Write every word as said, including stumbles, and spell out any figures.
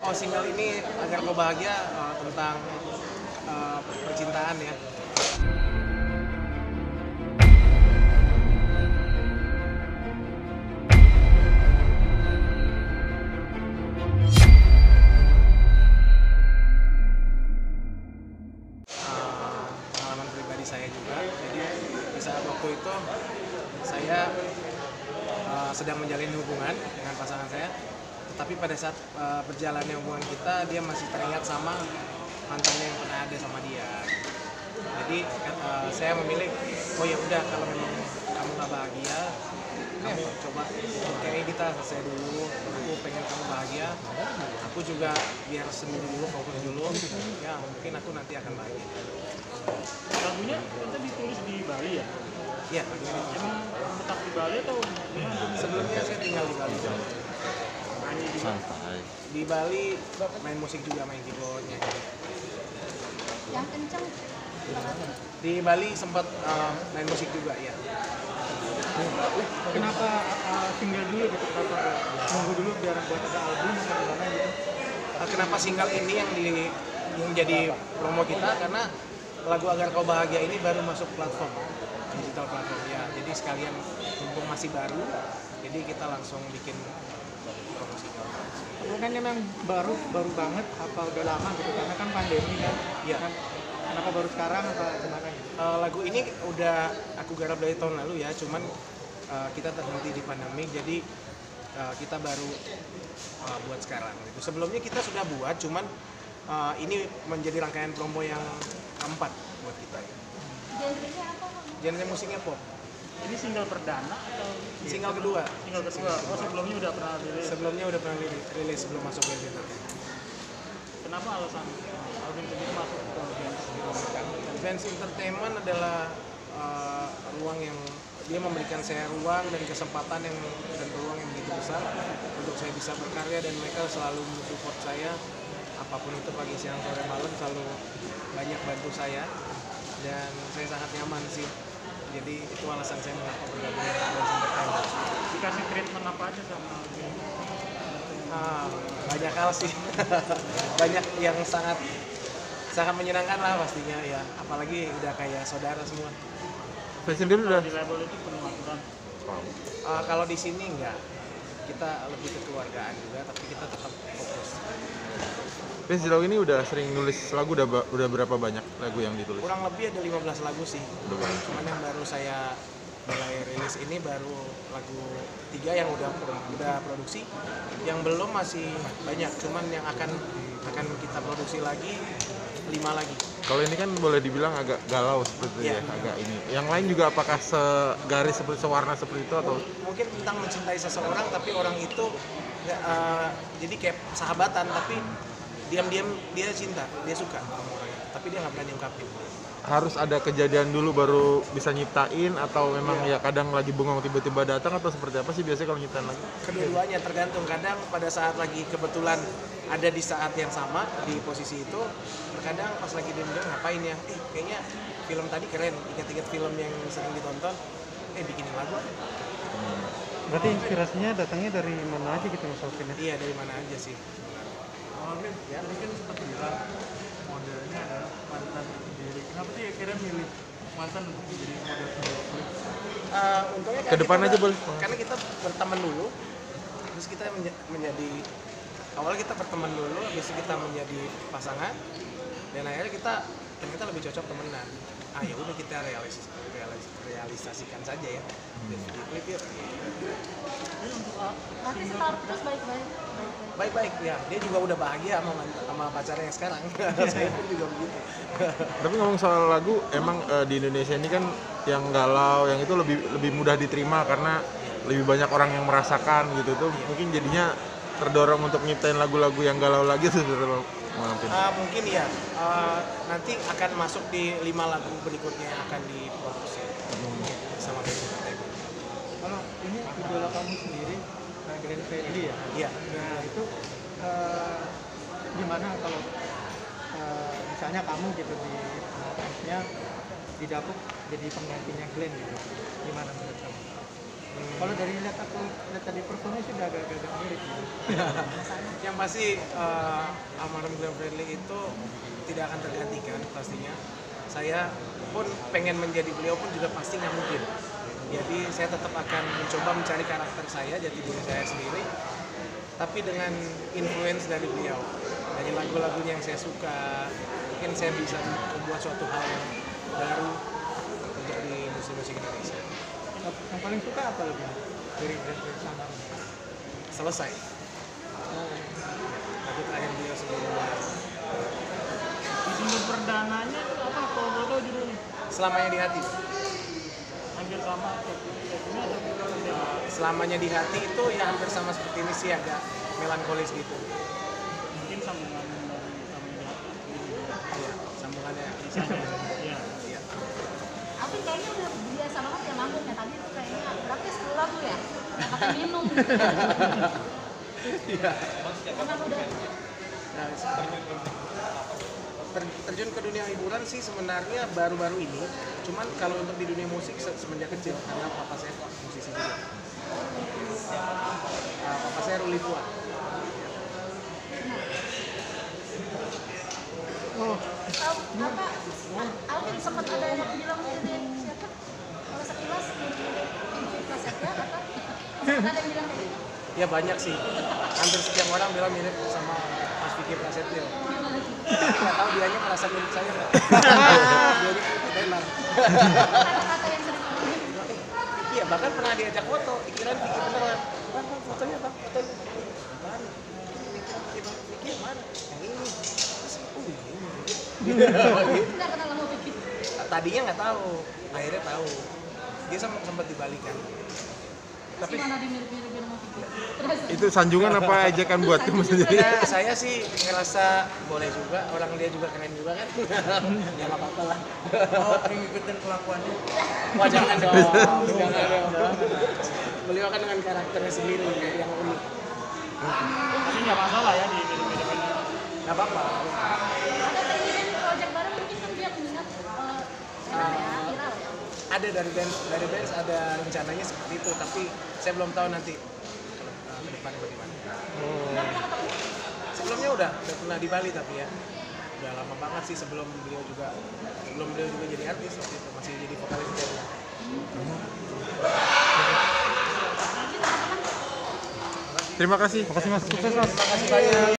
Oh, single ini Agar Kau Bahagia uh, tentang uh, percintaan ya. Uh, pengalaman pribadi saya juga. Jadi di saat waktu itu saya uh, sedang menjalin hubungan dengan pasangan saya. Tapi pada saat uh, berjalannya hubungan kita, dia masih teringat sama mantannya yang pernah ada sama dia. Jadi uh, saya memilih, oh ya udah kalau memang kamu nggak bahagia, kamu coba kayak kita selesai dulu. Aku pengen kamu bahagia, aku juga biar sendiri dulu, fokus dulu. Ya mungkin aku nanti akan bahagia. Lagunya kita ditulis di Bali ya? Iya. Emang tetap di Bali atau gimana? Sebelumnya saya tinggal di Bali. Santai. Di Bali main musik juga, main keyboardnya. Yang kenceng Di Bali sempat uh, main musik juga ya. Kenapa uh, single dulu gitu? Kenapa nunggu dulu biar buat ada album atau gimana gitu? Uh, kenapa single ini yang di yang jadi promo kita? Karena lagu Agar Kau Bahagia ini baru masuk platform digital platform ya. Jadi sekalian mumpung masih baru, jadi kita langsung bikin promosi. Kan memang baru baru banget apa udah lama gitu karena kan pandemi kan. Iya. Kan, kenapa baru sekarang apa gimana gitu? Uh, lagu ini udah aku garap dari tahun lalu ya, cuman uh, kita terhenti di pandemi, jadi uh, kita baru uh, buat sekarang. Gitu. Sebelumnya kita sudah buat, cuman uh, ini menjadi rangkaian promo yang keempat buat kita. genrenya apa? Genre musiknya pop. Ini single perdana atau Single kedua. single kedua? Oh sebelumnya udah pernah rilis. Sebelumnya udah pernah rilis, rilis sebelum masuk band kita. Kenapa alasan album itu masuk ke band? Vans Entertainment adalah uh, ruang yang dia memberikan saya ruang dan kesempatan yang dan ruang yang begitu besar untuk saya bisa berkarya, dan mereka selalu mensupport saya apapun itu, pagi siang sore malam selalu banyak bantu saya, dan saya sangat nyaman sih. Jadi itu alasan saya mengapa bergabung dengan Vans Entertainment. Dikasih treatment apa aja sama band? Ah, banyak hal sih. Banyak yang sangat sangat menyenangkan lah pastinya ya, apalagi udah kayak saudara semua. Fans sendiri udah. Di label itu penuh aturan. Uh, kalau di sini enggak, kita lebih kekeluargaan juga, tapi kita tetap fokus. Fans sejauh ini udah sering nulis lagu, udah ba- udah berapa banyak lagu yang ditulis? Kurang lebih ada lima belas lagu sih. Udah banyak. Cuman yang baru saya mulai rilis ini baru lagu tiga yang udah udah produksi, yang belum masih banyak, cuman yang akan akan kita produksi lagi lima lagi. Kalau ini kan boleh dibilang agak galau seperti itu Iya. ya, agak ini. Yang lain juga apakah segaris seperti sewarna seperti itu atau? Mungkin tentang mencintai seseorang, tapi orang itu nggak, uh, jadi kayak sahabatan, tapi diam-diam dia cinta, dia suka sama orang itu, tapi dia nggak berani ungkapin. Harus ada kejadian dulu baru bisa nyiptain, atau memang Iya. ya kadang lagi bengong tiba-tiba datang, atau seperti apa sih biasanya kalau nyiptain lagu? Kedua-duanya tergantung. Kadang pada saat lagi kebetulan ada di saat yang sama di posisi itu, kadang pas lagi diam-diam ngapain ya, eh kayaknya film tadi keren, ingat-ingat film yang sering ditonton, eh bikinin lagu. Berarti inspirasinya datangnya dari mana aja gitu Mas Alvin? Iya, dari mana aja sih. Oh, Alvin, ya tadi kan sempat bilang modelnya adalah mantan sendiri. Kenapa sih akhirnya milih mantan untuk menjadi model video klip? Uh, untungnya kan Ke depan kita aja udah- boleh. Karena kita berteman dulu, terus kita menja- menjadi awalnya kita berteman dulu, habis itu kita menjadi pasangan, dan akhirnya kita ternyata lebih cocok temenan. Ah ya udah, kita realis, realis, realisasikan saja ya. Di video klip yuk. Tapi status baik-baik. baik-baik. Baik-baik ya, dia juga udah bahagia sama mant- sama pacarnya yang sekarang. Saya pun juga begitu. Tapi ngomong soal lagu, emang eh, di Indonesia ini kan yang galau, yang itu lebih lebih mudah diterima karena lebih banyak orang yang merasakan gitu tuh. Mungkin jadinya terdorong untuk nyiptain lagu-lagu yang galau lagi tuh, maafin. Uh, mungkin ya, uh, nanti akan masuk di lima lagu berikutnya yang akan diproduksi sama Vans Entertainment. Kalau ini idola kamu sendiri, uh, Glenn Fredly ya? Iya. Nah itu uh, gimana kalau uh, misalnya kamu gitu di maksudnya didapuk jadi penggantinya Glenn gitu? Gimana menurut kamu? Kalau dari lihat aku lihat tadi performnya sih udah agak-agak mirip gitu. Yang pasti uh, almarhum Glenn Fredly itu tidak akan tergantikan pastinya. Saya pun pengen menjadi beliau pun juga pasti nggak mungkin. Jadi saya tetap akan mencoba mencari karakter saya, jati diri saya sendiri, tapi dengan influence dari beliau, dari lagu-lagunya yang saya suka. Mungkin saya bisa membuat suatu hal yang baru untuk di industri musik Indonesia. Yang paling suka apa lebih dari dari sama? Selesai. Lagu terakhir beliau sebelumnya. Di single perdananya itu apa? Kalau boleh tahu judulnya? Selamanya di hati. Hampir sama ini ada beda. Selamanya di hati itu ya hampir sama seperti ini sih, agak melankolis gitu. Mungkin sambungan dari sama yang di hati. Iya, sambungannya. Iya. Iya. Aku kayaknya udah biasa banget ya manggung ya. Tadi tuh kayaknya berarti sepuluh lagu ya. Nggak pakai minum. Iya. Emang udah. Nah, ter- terjun ke dunia hiburan sih sebenarnya baru-baru ini. Cuman kalau untuk di dunia musik se- semenjak kecil karena papa saya musisi juga. Nah, papa saya Ruli Fuad. Oh, Tahu apa? Alvin sempat ada yang bilang mirip siapa? Kalau sekilas mirip Prasetya ya apa? Sempat ada yang bilang kayak gitu. Ya banyak sih. Hampir setiap orang bilang mirip sama Mas Vicky Prasetyo. Nggak tahu dianya merasa mirip saya nggak? Jadi tenar. Kata-kata yang sering kamu bilang. Iya, bahkan pernah diajak foto, dikira Vicky beneran. Bang, bang, fotonya bang, fotonya. Mana? Vicky, bang, Vicky yang mana? Yang ini. Terus, oh ini. Nggak kenal sama Vicky. Tadinya nggak tahu, akhirnya tahu. Dia sempat sempat dibalikan. Tapi mana dimirip-miripin sama Vicky? Terus Itu sanjungan apa ejekan buat kamu sendiri? Ya, saya sih ngerasa boleh juga, orang dia juga keren juga kan. Ya nggak apa-apa lah. oh ngikutin kelakuannya. Wah jangan dong, jangan dong. Beliau kan dengan karakternya sendiri yang unik. Tapi nggak masalah ya di mirip-miripin. Nggak apa-apa. ada keinginan project baru mungkin kan dia mengingat eh, viral ya, viral ya. Ada dari band, dari band ada rencananya seperti itu, tapi saya belum tahu nanti uh, ke depan bagaimana. Udah pernah ketemu? Sebelumnya udah, udah pernah di Bali tapi ya udah lama banget sih sebelum beliau juga sebelum beliau juga jadi artis waktu itu masih jadi vokalis band. Terima kasih. Terima kasih Mas. Sukses Mas. Terima kasih banyak.